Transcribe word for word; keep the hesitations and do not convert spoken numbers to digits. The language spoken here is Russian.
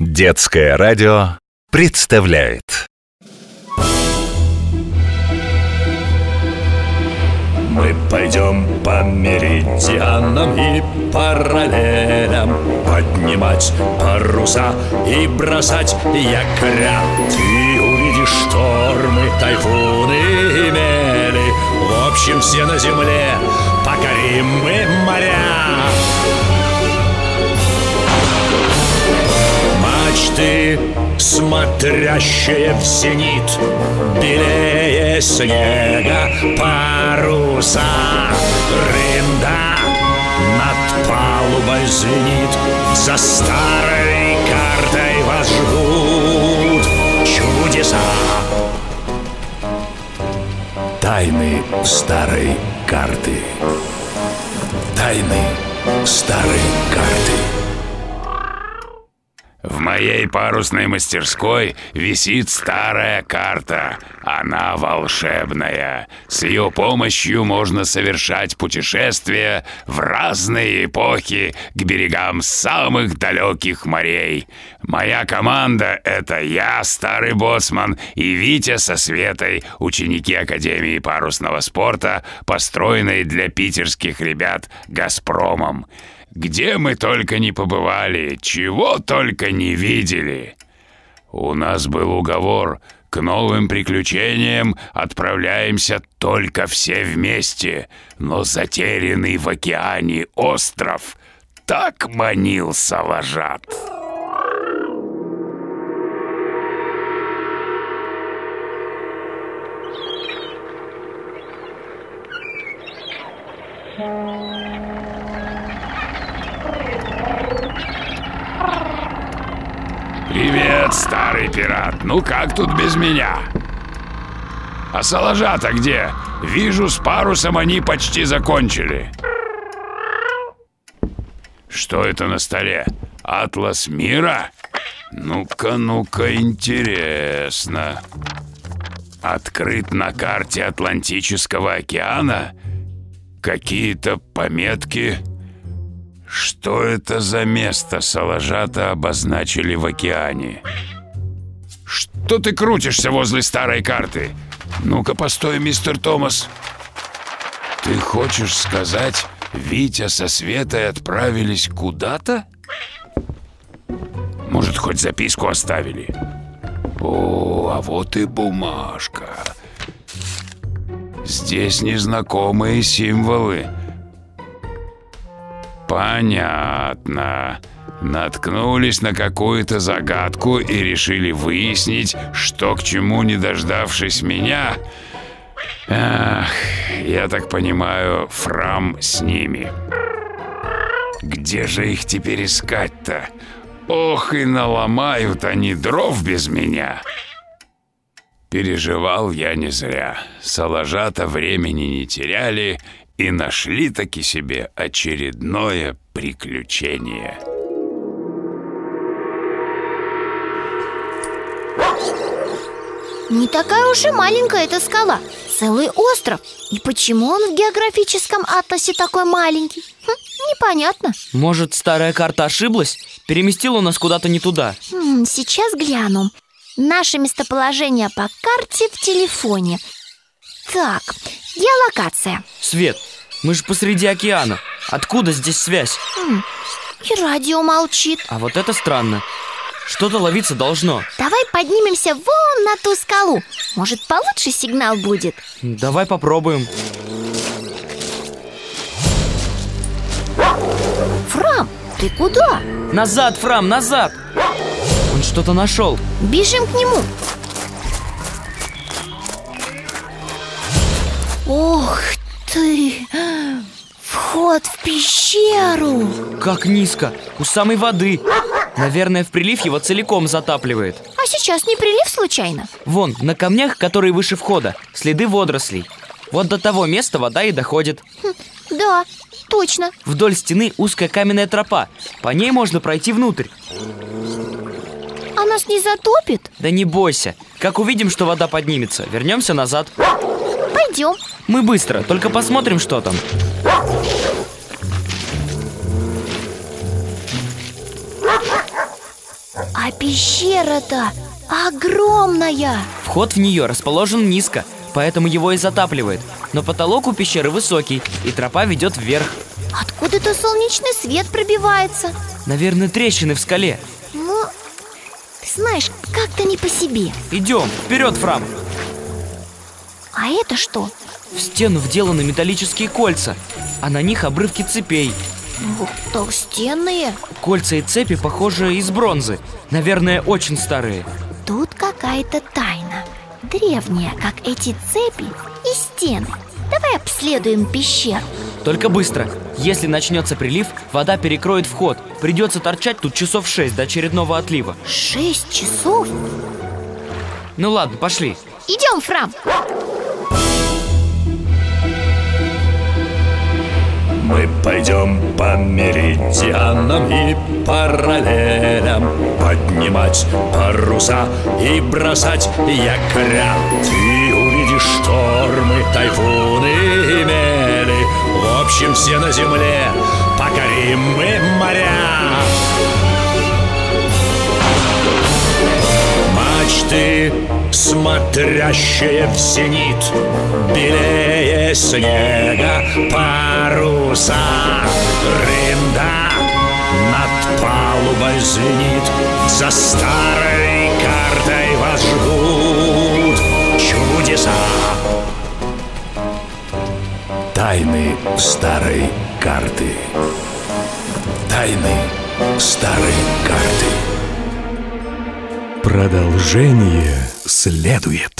Детское радио представляет. Мы пойдем по меридианам и параллелям, поднимать паруса и бросать якоря. Ты увидишь штормы, тайфуны и мели. В общем, все на земле покорим мы моря. Мачты, смотрящие в зенит, белее снега паруса. Рында над палубой звенит, за старой картой вас ждут чудеса. Тайны старой карты. Тайны старой карты. В моей парусной мастерской висит старая карта. Она волшебная. С ее помощью можно совершать путешествия в разные эпохи к берегам самых далеких морей. Моя команда — это я, старый боцман, и Витя со Светой, ученики Академии парусного спорта, построенной для питерских ребят «Газпромом». Где мы только не побывали, чего только не видели. У нас был уговор: к новым приключениям отправляемся только все вместе. Но затерянный в океане остров так манил Салажат. Привет, старый пират. Ну как тут без меня? А Салажат-то где? Вижу, с парусом они почти закончили. Что это на столе? Атлас мира? Ну-ка, ну-ка, интересно. Открыт на карте Атлантического океана? Какие-то пометки? Что это за место Салажата обозначили в океане? Что ты крутишься возле старой карты? Ну-ка, постой, мистер Томас. Ты хочешь сказать, Витя со Светой отправились куда-то? Может, хоть записку оставили? О, а вот и бумажка. Здесь незнакомые символы. Понятно. Наткнулись на какую-то загадку и решили выяснить, что к чему, не дождавшись меня. Ах, я так понимаю, Фрам с ними. Где же их теперь искать-то? Ох, и наломают они дров без меня. Переживал я не зря. Салажата времени не теряли и нашли-таки себе очередное приключение. Не такая уж и маленькая эта скала. Целый остров. И почему он в географическом атласе такой маленький? Хм, непонятно. Может, старая карта ошиблась? Переместила нас куда-то не туда. Хм, сейчас гляну. Наше местоположение по карте в телефоне. Так, геолокация. Свет, мы же посреди океана. Откуда здесь связь? Хм, и радио молчит. А вот это странно. Что-то ловиться должно. Давай поднимемся вон на ту скалу. Может, получше сигнал будет. Давай попробуем. Фрам, ты куда? Назад, Фрам, назад! Он что-то нашел. Бежим к нему. Ох ты! Вход в пещеру. Как низко, у самой воды. Наверное, в прилив его целиком затапливает. А сейчас не прилив случайно? Вон, на камнях, которые выше входа, следы водорослей. Вот до того места вода и доходит. Хм, да, точно. Вдоль стены узкая каменная тропа. По ней можно пройти внутрь. А нас не затопит? Да не бойся. Как увидим, что вода поднимется, вернемся назад. Пойдем. Мы быстро, только посмотрим, что там. А А пещера-то огромная! Вход в нее расположен низко, поэтому его и затапливает. Но потолок у пещеры высокий, и тропа ведет вверх. Откуда-то солнечный свет пробивается. Наверное, трещины в скале. Ну, ты знаешь, как-то не по себе. Идем, вперед, Фрам! А это что? В стену вделаны металлические кольца, а на них обрывки цепей. Ух, толстенные. Кольца и цепи, похожи, из бронзы. Наверное, очень старые. Тут какая-то тайна. Древняя, как эти цепи и стены. Давай обследуем пещеру. Только быстро. Если начнется прилив, вода перекроет вход. Придется торчать тут часов шесть до очередного отлива. Шесть часов? Ну ладно, пошли. Идем, Фрам. Мы пойдем по меридианам и параллелям, поднимать паруса и бросать якоря. Ты увидишь штормы, тайфуны и мели. В общем, все на земле покорим мы моря. Мачты, смотрящие в зенит, белее снега паруса. Рында над палубой звенит, за старой картой вас ждут чудеса. Тайны старой карты. Тайны старой карты. Продолжение следует.